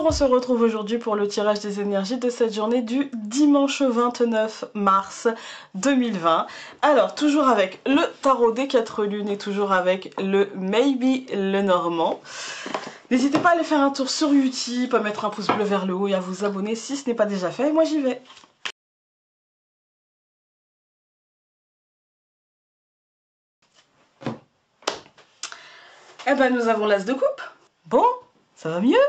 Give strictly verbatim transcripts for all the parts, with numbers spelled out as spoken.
on se retrouve aujourd'hui pour le tirage des énergies de cette journée du dimanche vingt-neuf mars deux mille vingt. Alors, toujours avec le tarot des quatre lunes et toujours avec le Maybe le Normand. N'hésitez pas à aller faire un tour sur YouTube, à mettre un pouce bleu vers le haut et à vous abonner si ce n'est pas déjà fait. Moi, j'y vais. Eh ben, nous avons l'as de coupe. Bon, ça va mieux.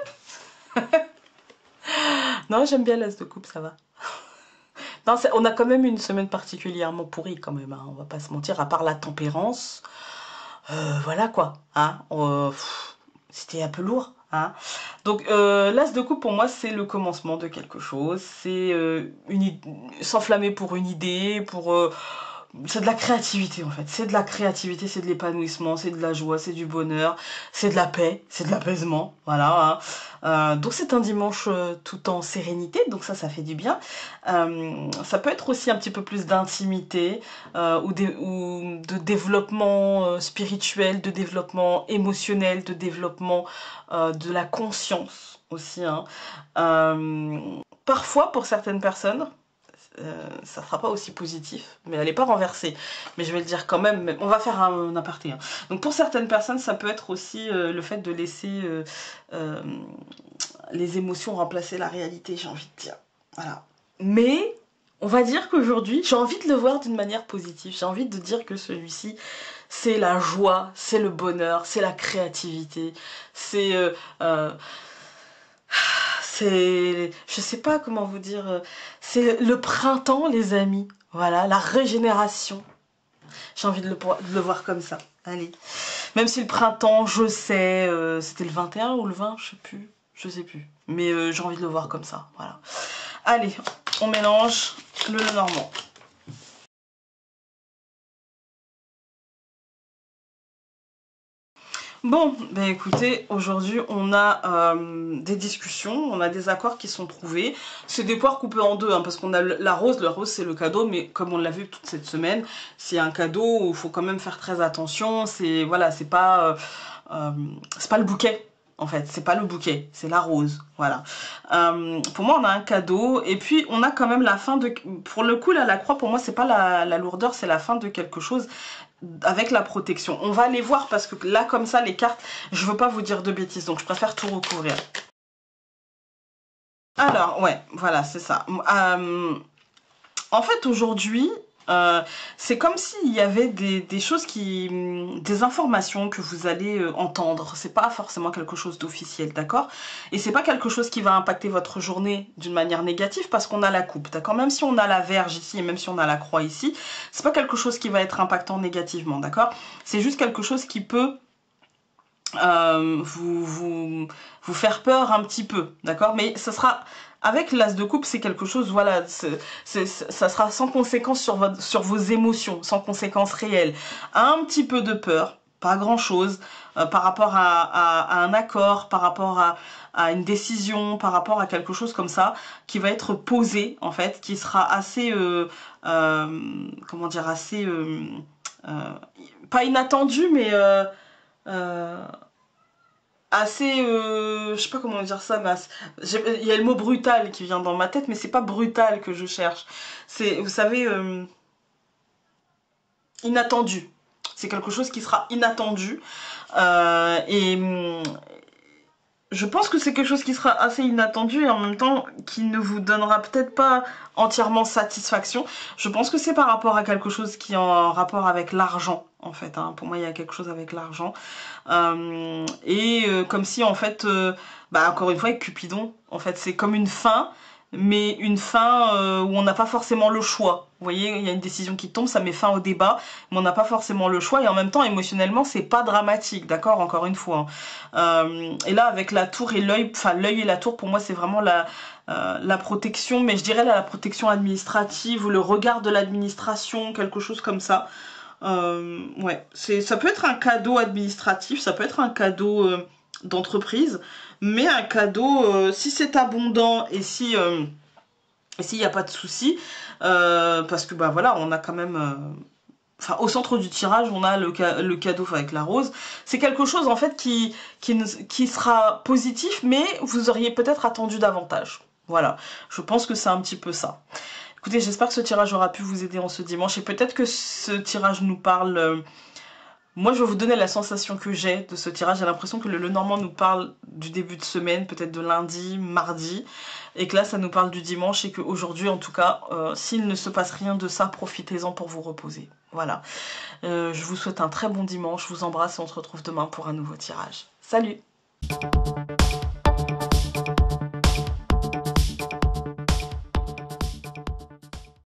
Non, j'aime bien l'as de coupe, ça va. Non, on a quand même une semaine particulièrement pourrie quand même, hein, on va pas se mentir, à part la tempérance. Euh, voilà quoi, hein, euh, c'était un peu lourd. Hein. Donc euh, l'as de coupe pour moi c'est le commencement de quelque chose, c'est euh, s'enflammer pour une idée, pour... Euh, c'est de la créativité en fait, c'est de la créativité, c'est de l'épanouissement, c'est de la joie, c'est du bonheur, c'est de la paix, c'est de l'apaisement, voilà. Hein. Euh, donc c'est un dimanche euh, tout en sérénité, donc ça, ça fait du bien. Euh, ça peut être aussi un petit peu plus d'intimité euh, ou, ou de développement euh, spirituel, de développement émotionnel, de développement euh, de la conscience aussi. Hein. Euh, parfois pour certaines personnes, Euh, ça sera pas aussi positif, mais elle n'est pas renversée. Mais je vais le dire quand même, on va faire un, un aparté. Hein. Donc pour certaines personnes, ça peut être aussi euh, le fait de laisser euh, euh, les émotions remplacer la réalité, j'ai envie de dire. Voilà. Mais on va dire qu'aujourd'hui, j'ai envie de le voir d'une manière positive. J'ai envie de dire que celui-ci, c'est la joie, c'est le bonheur, c'est la créativité, c'est... Euh, euh, C'est, je sais pas comment vous dire, c'est le printemps les amis, voilà, la régénération. J'ai envie de le, de le voir comme ça, allez. Même si le printemps, je sais, euh, c'était le vingt et un ou le vingt, je sais plus, je sais plus. Mais euh, j'ai envie de le voir comme ça, voilà. Allez, on mélange le Lenormand. Bon, ben écoutez, aujourd'hui on a euh, des discussions, on a des accords qui sont trouvés. C'est des poires coupées en deux, hein, parce qu'on a la rose, la rose c'est le cadeau, mais comme on l'a vu toute cette semaine, c'est un cadeau où il faut quand même faire très attention. C'est voilà, c'est pas, euh, euh, c'est pas le bouquet. En fait, c'est pas le bouquet, c'est la rose, voilà. Euh, pour moi, on a un cadeau, et puis on a quand même la fin de... Pour le coup, là, la croix, pour moi, c'est pas la, la lourdeur, c'est la fin de quelque chose avec la protection. On va aller voir, parce que là, comme ça, les cartes, je veux pas vous dire de bêtises, donc je préfère tout recouvrir. Alors, ouais, voilà, c'est ça. Euh, en fait, aujourd'hui... Euh, c'est comme s'il y avait des, des choses qui... des informations que vous allez euh, entendre. C'est pas forcément quelque chose d'officiel, d'accord? Et c'est pas quelque chose qui va impacter votre journée d'une manière négative parce qu'on a la coupe, d'accord? Même si on a la verge ici et même si on a la croix ici, c'est pas quelque chose qui va être impactant négativement, d'accord? C'est juste quelque chose qui peut... Euh, vous, vous, vous faire peur un petit peu, d'accord? Mais ce sera... Avec l'as de coupe, c'est quelque chose, voilà, c'est, c'est, ça sera sans conséquence sur, votre, sur vos émotions, sans conséquence réelle. Un petit peu de peur, pas grand-chose, euh, par rapport à, à, à un accord, par rapport à, à une décision, par rapport à quelque chose comme ça, qui va être posé, en fait, qui sera assez, euh, euh, comment dire, assez, euh, euh, pas inattendu, mais... Euh, euh, assez, euh, je sais pas comment dire ça, mais il y a le mot brutal qui vient dans ma tête, mais c'est pas brutal que je cherche. C'est, vous savez, euh, inattendu. C'est quelque chose qui sera inattendu. Euh, et je pense que c'est quelque chose qui sera assez inattendu et en même temps qui ne vous donnera peut-être pas entièrement satisfaction. Je pense que c'est par rapport à quelque chose qui est en rapport avec l'argent, en fait. Hein. Pour moi, il y a quelque chose avec l'argent. Euh, et euh, comme si, en fait, euh, bah, encore une fois, avec Cupidon, en fait, c'est comme une fin, mais une fin euh, où on n'a pas forcément le choix. Vous voyez, il y a une décision qui tombe, ça met fin au débat, mais on n'a pas forcément le choix, et en même temps, émotionnellement, c'est pas dramatique, d'accord, encore une fois. Hein. Euh, et là, avec la tour et l'œil, enfin, l'œil et la tour, pour moi, c'est vraiment la, euh, la protection, mais je dirais là, la protection administrative, ou le regard de l'administration, quelque chose comme ça. Euh, ouais, c'est, ça peut être un cadeau administratif, ça peut être un cadeau euh, d'entreprise, mais un cadeau, euh, si c'est abondant et si euh, et s'il n'y a pas de souci, euh, parce que bah voilà, on a quand même, euh, enfin au centre du tirage, on a le, ca le cadeau avec la rose. C'est quelque chose en fait qui, qui, ne, qui sera positif, mais vous auriez peut-être attendu davantage. Voilà, je pense que c'est un petit peu ça. Écoutez, j'espère que ce tirage aura pu vous aider en ce dimanche, et peut-être que ce tirage nous parle... Euh, moi, je vais vous donner la sensation que j'ai de ce tirage. J'ai l'impression que le Lenormand nous parle du début de semaine, peut-être de lundi, mardi, et que là, ça nous parle du dimanche, et qu'aujourd'hui, en tout cas, euh, s'il ne se passe rien de ça, profitez-en pour vous reposer. Voilà. Euh, je vous souhaite un très bon dimanche, je vous embrasse et on se retrouve demain pour un nouveau tirage. Salut!